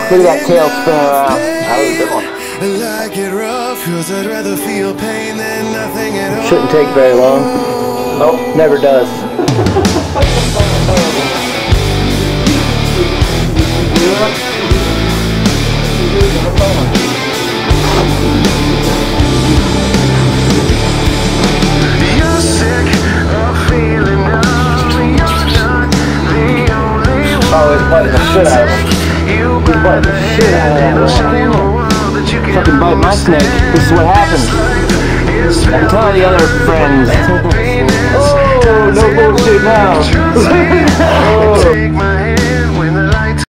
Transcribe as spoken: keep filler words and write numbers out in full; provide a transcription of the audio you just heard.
Look at that tail spin around. That was a good one. Like it rough, 'cause I'd rather feel pain than nothing at all. Shouldn't take very long. Nope. Never does. You're sick of feeling numb. You're not the only one. Oh, he's biting the shit out of him. You He's biting the shit out of that one. Fucking bite my snake. This is what happens. I'm telling the other friends. Oh, no bullshit now. Take my hand.